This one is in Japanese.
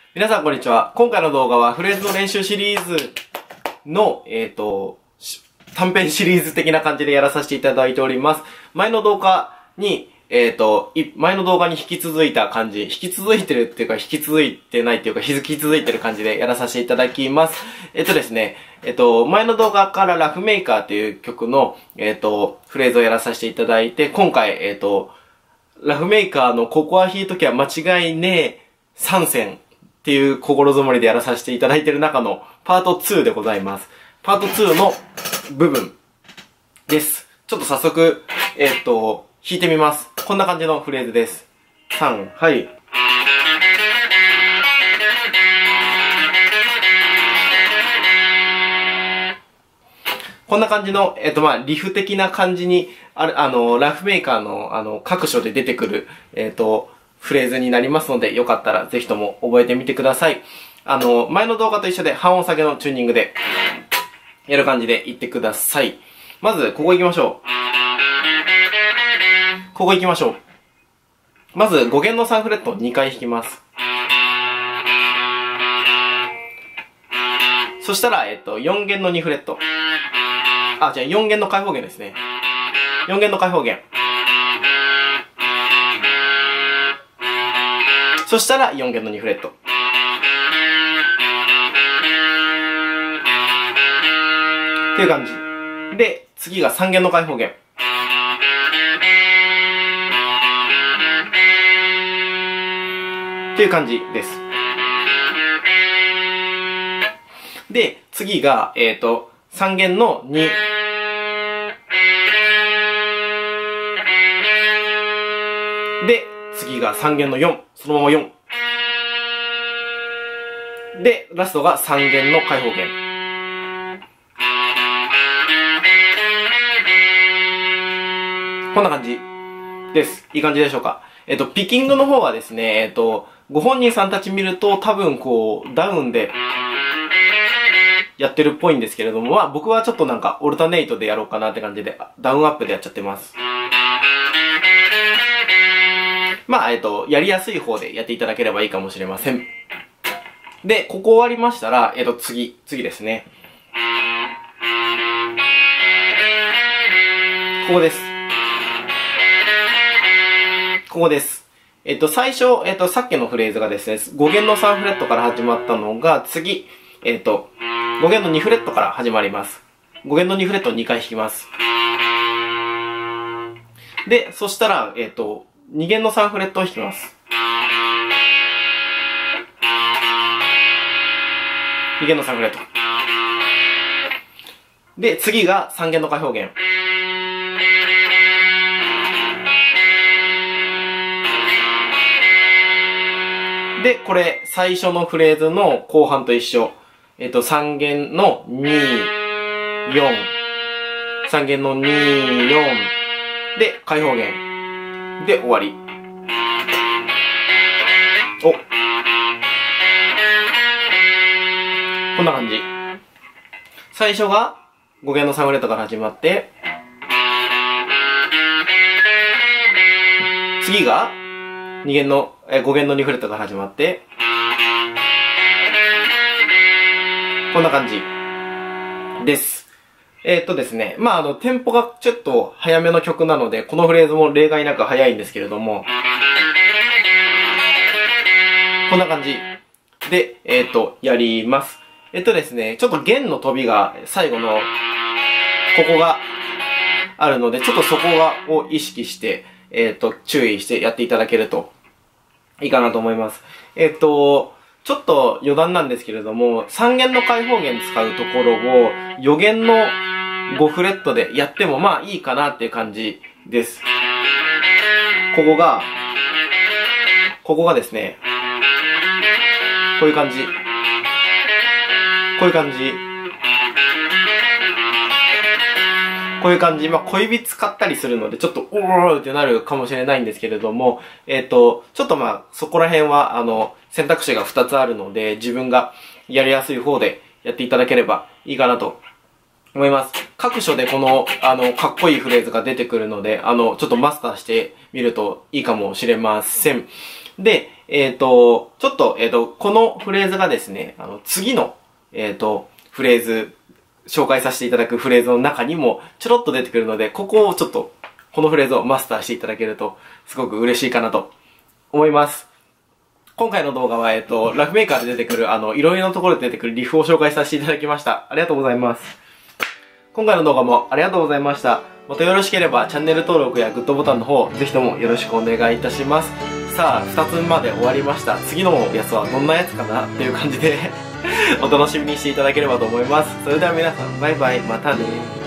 皆さんこんにちは。今回の動画はフレーズの練習シリーズの、短編シリーズ的な感じでやらさせていただいております。前の動画に、前の動画に引き続いた感じ、引き続いてるっていうか引き続いてないっていうか引き続いてる感じでやらさせていただきます。ですね、前の動画からラフメーカーっていう曲の、フレーズをやらさせていただいて、今回、ラフメーカーのここは弾いときは間違いねえ3選っていう心づもりでやらさせていただいている中のパート2でございます。パート2の部分です。ちょっと早速、弾いてみます。こんな感じのフレーズです。3、はい。こんな感じの、リフ的な感じに、ラフメーカーの、各所で出てくる、フレーズになりますので、よかったらぜひとも覚えてみてください。前の動画と一緒で半音下げのチューニングで、やる感じでいってください。まず、ここ行きましょう。ここ行きましょう。まず、5弦の3フレットを2回弾きます。そしたら、4弦の2フレット。じゃあ4弦の開放弦ですね。4弦の開放弦。そしたら4弦の2フレット。っていう感じ。で、次が3弦の開放弦。っていう感じです。で、次が、3弦の2。で、次が3弦の4。そのまま4。で、ラストが3弦の開放弦。こんな感じです。いい感じでしょうか。ピッキングの方はですね、ご本人さんたち見ると多分こう、ダウンでやってるっぽいんですけれども、僕はちょっとなんかオルタネイトでやろうかなって感じで、ダウンアップでやっちゃってます。やりやすい方でやっていただければいいかもしれません。で、ここ終わりましたら、次ですね。ここです。ここです。最初、さっきのフレーズがですね、5弦の3フレットから始まったのが、次、5弦の2フレットから始まります。5弦の2フレットを2回弾きます。で、そしたら、2弦の3フレットを弾きます。2弦の3フレット。で、次が3弦の開放弦。で、これ、最初のフレーズの後半と一緒。3弦の2、4。3弦の2、4。で、開放弦。で、終わり。こんな感じ。最初が5弦の3フレットから始まって、次が5弦の2フレットから始まって、こんな感じです。ですね。テンポがちょっと早めの曲なので、このフレーズも例外なく早いんですけれども、こんな感じで、やります。ですね、ちょっと弦の飛びが最後の、ここがあるので、ちょっとそこを意識して、注意してやっていただけるといいかなと思います。ちょっと余談なんですけれども、3弦の開放弦使うところを4弦の5フレットでやってもいいかなっていう感じです。ここがですね、こういう感じ。こういう感じ。こういう感じ。小指使ったりするので、ちょっと、おーってなるかもしれないんですけれども、ちょっとそこら辺は、選択肢が2つあるので、自分がやりやすい方でやっていただければいいかなと思います。各所でこの、かっこいいフレーズが出てくるので、ちょっとマスターしてみるといいかもしれません。で、 ちょっと、このフレーズがですね、次の、フレーズ、紹介させていただくフレーズの中にもちょろっと出てくるので、ここをちょっと、このフレーズをマスターしていただけると、すごく嬉しいかなと思います。今回の動画は、ラフメーカーで出てくる、いろいろなところで出てくるリフを紹介させていただきました。ありがとうございます。今回の動画もありがとうございました。またよろしければチャンネル登録やグッドボタンの方、ぜひともよろしくお願いいたします。さあ、2つまで終わりました。次のやつはどんなやつかなっていう感じでお楽しみにしていただければと思います。それでは皆さん、バイバイ、またね。